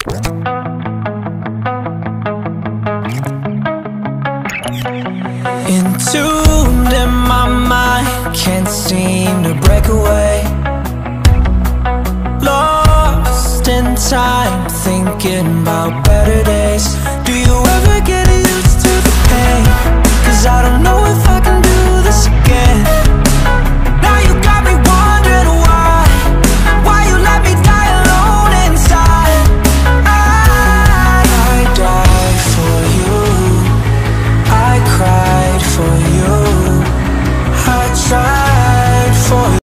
Entombed in my mind, can't seem to break away. Lost in time, thinking about